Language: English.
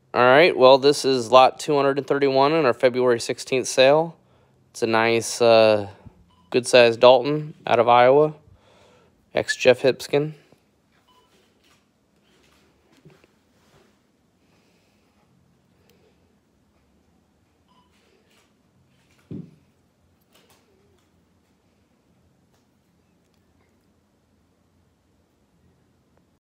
All right, well, this is lot 231 in our February 16th sale. It's a nice, good-sized Dalton out of Iowa, ex-Jeff Hipskin.